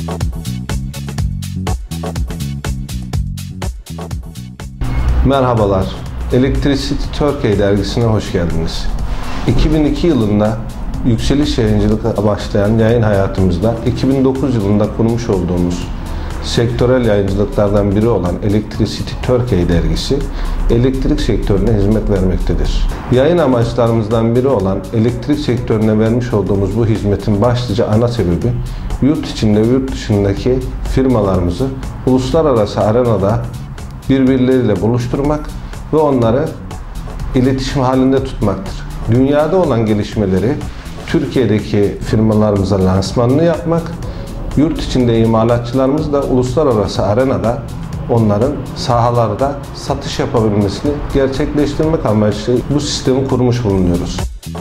Merhabalar, Electricity Turkey dergisine hoş geldiniz. 2002 yılında yükseliş yayıncılıkla başlayan yayın hayatımızda 2009 yılında kurmuş olduğumuz sektörel yayıncılıklardan biri olan Electricity Turkey dergisi elektrik sektörüne hizmet vermektedir. Yayın amaçlarımızdan biri olan elektrik sektörüne vermiş olduğumuz bu hizmetin başlıca ana sebebi yurt içinde ve yurt dışındaki firmalarımızı uluslararası arenada birbirleriyle buluşturmak ve onları iletişim halinde tutmaktır. Dünyada olan gelişmeleri Türkiye'deki firmalarımıza lansmanını yapmak, yurt içinde imalatçılarımız da uluslararası arenada onların sahalarda satış yapabilmesini gerçekleştirmek amaçlı bu sistemi kurmuş bulunuyoruz.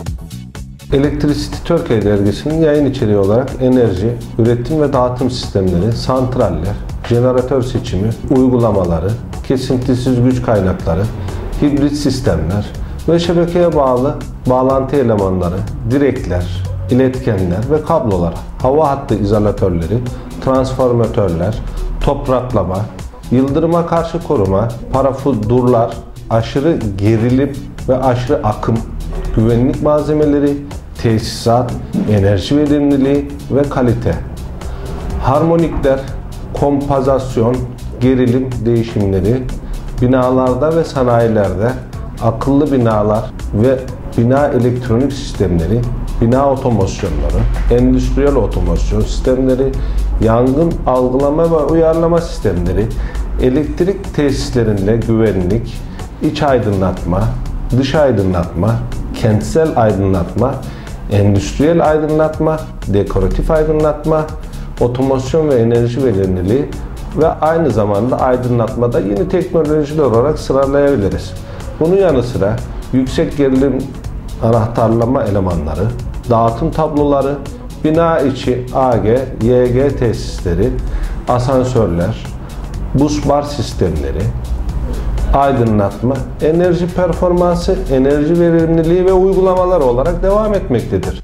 Electricity Turkey dergisinin yayın içeriği olarak enerji, üretim ve dağıtım sistemleri, santraller, jeneratör seçimi, uygulamaları, kesintisiz güç kaynakları, hibrit sistemler ve şebekeye bağlı bağlantı elemanları, direkler, iletkenler ve kablolar, hava hattı izolatörleri, transformatörler, topraklama, yıldırıma karşı koruma, parafudurlar, aşırı gerilim ve aşırı akım, güvenlik malzemeleri, tesisat, enerji verimliliği ve kalite, harmonikler, kompozisyon, gerilim değişimleri, binalarda ve sanayilerde akıllı binalar ve bina elektronik sistemleri, bina otomasyonları, endüstriyel otomasyon sistemleri, yangın algılama ve uyarlama sistemleri, elektrik tesislerinde güvenlik, iç aydınlatma, dış aydınlatma, kentsel aydınlatma, endüstriyel aydınlatma, dekoratif aydınlatma, otomasyon ve enerji verimliliği ve aynı zamanda aydınlatmada yeni teknolojiler olarak sıralayabiliriz. Bunun yanı sıra yüksek gerilim anahtarlama elemanları, dağıtım tabloları, bina içi AG, YG tesisleri, asansörler, bus bar sistemleri, aydınlatma, enerji performansı, enerji verimliliği ve uygulamalar olarak devam etmektedir.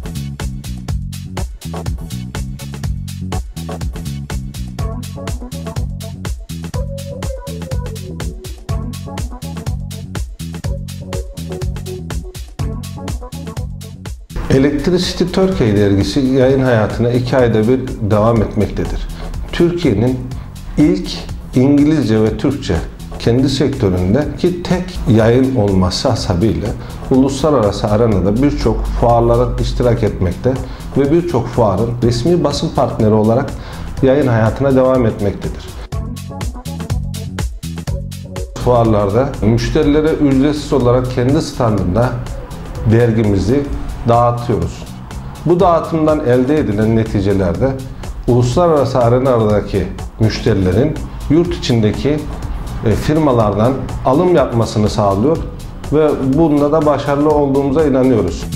Electricity Turkey dergisi yayın hayatına 2 ayda bir devam etmektedir. Türkiye'nin ilk İngilizce ve Türkçe kendi sektöründeki tek yayın olması hasebiyle uluslararası arenada birçok fuarlara iştirak etmekte ve birçok fuarın resmi basın partneri olarak yayın hayatına devam etmektedir. Fuarlarda müşterilere ücretsiz olarak kendi standında dergimizi dağıtıyoruz. Bu dağıtımdan elde edilen neticelerde uluslararası arenadaki müşterilerin yurt içindeki firmalardan alım yapmasını sağlıyor ve bunda da başarılı olduğumuza inanıyoruz.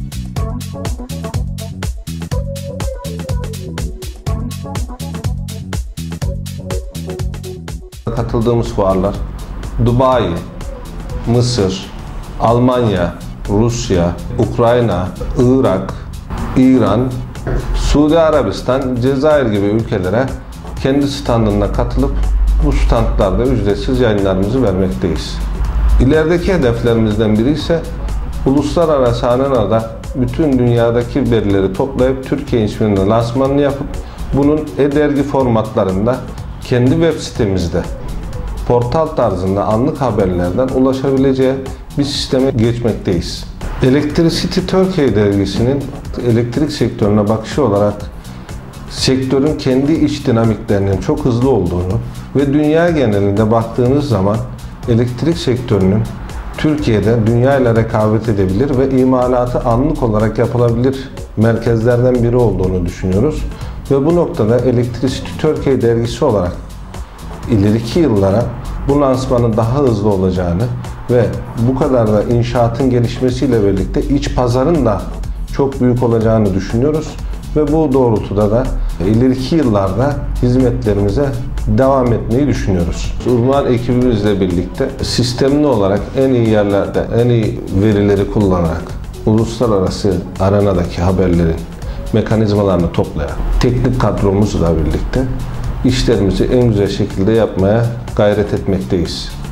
Katıldığımız fuarlar Dubai, Mısır, Almanya, Rusya, Ukrayna, Irak, İran, Suudi Arabistan, Cezayir gibi ülkelere kendi standına katılıp bu standlarda ücretsiz yayınlarımızı vermekteyiz. İlerideki hedeflerimizden biri ise uluslararası arenada bütün dünyadaki verileri toplayıp Türkiye isminin lansmanını yapıp bunun e-dergi formatlarında kendi web sitemizde portal tarzında anlık haberlerden ulaşabileceği bir sisteme geçmekteyiz. Electricity Turkey dergisinin elektrik sektörüne bakışı olarak sektörün kendi iç dinamiklerinin çok hızlı olduğunu ve dünya genelinde baktığınız zaman elektrik sektörünün Türkiye'de dünya ile rekabet edebilir ve imalatı anlık olarak yapılabilir merkezlerden biri olduğunu düşünüyoruz. Ve bu noktada Electricity Turkey dergisi olarak ileriki yıllara bu lansmanın daha hızlı olacağını ve bu kadar da inşaatın gelişmesiyle birlikte iç pazarın da çok büyük olacağını düşünüyoruz. Ve bu doğrultuda da ileriki yıllarda hizmetlerimize devam etmeyi düşünüyoruz. Uzman ekibimizle birlikte sistemli olarak en iyi yerlerde en iyi verileri kullanarak uluslararası arenadaki haberlerin mekanizmalarını toplayan teknik kadromuzla birlikte işlerimizi en güzel şekilde yapmaya gayret etmekteyiz.